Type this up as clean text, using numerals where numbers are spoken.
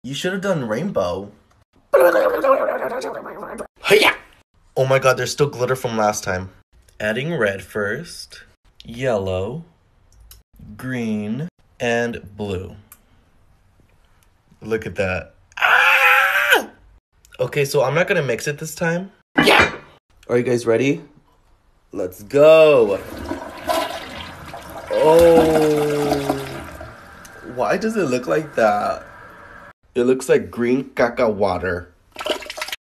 You should have done rainbow. Hiya! Oh my god, there's still glitter from last time. Adding red first, yellow, green, and blue. Look at that. Ah! Okay, so I'm not gonna mix it this time. Yeah! Are you guys ready? Let's go. Oh. Why does it look like that? It looks like green caca water.